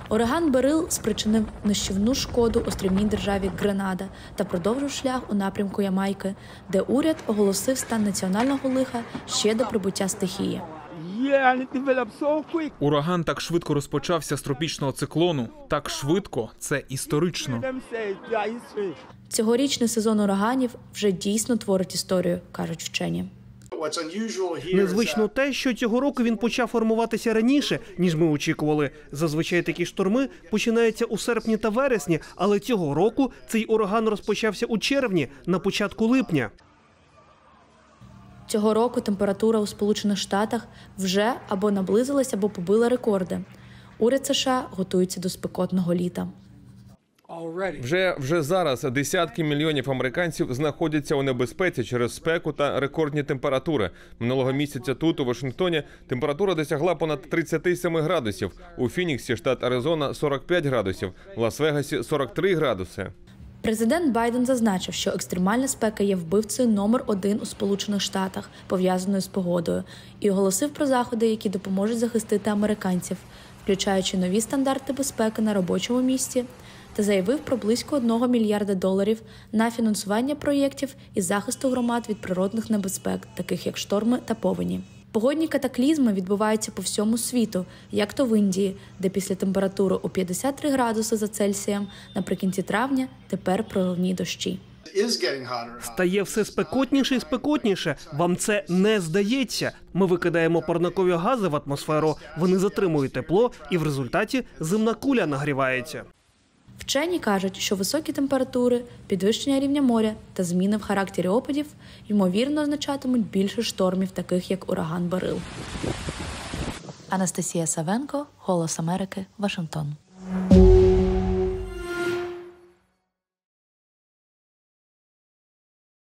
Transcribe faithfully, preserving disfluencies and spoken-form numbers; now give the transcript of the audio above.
Ураган Берил спричинив нищівну шкоду острівній державі Гренада та продовжив шлях у напрямку Ямайки, де уряд оголосив стан національного лиха ще до прибуття стихії. Ураган так швидко розпочався з тропічного циклону. Так швидко – це історично. Цьогорічний сезон ураганів вже дійсно творить історію, кажуть вчені. Незвично те, що цього року він почав формуватися раніше, ніж ми очікували. Зазвичай такі шторми починаються у серпні та вересні, але цього року цей ураган розпочався у червні, на початку липня. Цього року температура у Сполучених Штатах вже або наблизилась, або побила рекорди. Уряд США готується до спекотного літа. Вже, вже зараз десятки мільйонів американців знаходяться у небезпеці через спеку та рекордні температури. Минулого місяця тут, у Вашингтоні, температура досягла понад тридцяти семи градусів. У Фініксі, штат Аризона, сорок п'ять градусів. В Лас-Вегасі – сорок три градуси. Президент Байден зазначив, що екстремальна спека є вбивцею номер один у Сполучених Штатах, пов'язаною з погодою, і оголосив про заходи, які допоможуть захистити американців, включаючи нові стандарти безпеки на робочому місці, та заявив про близько одного мільярда доларів на фінансування проєктів із захисту громад від природних небезпек, таких як шторми та повені. Погодні катаклізми відбуваються по всьому світу, як то в Індії, де після температури у п'ятдесят три градуси за Цельсієм наприкінці травня тепер проливні дощі. Стає все спекотніше і спекотніше. Вам це не здається. Ми викидаємо парникові гази в атмосферу, вони затримують тепло, і в результаті земна куля нагрівається. Вчені кажуть, що високі температури, підвищення рівня моря та зміни в характері опадів, ймовірно, означатимуть більше штормів, таких як ураган Берил. Анастасія Савенко, Голос Америки, Вашингтон.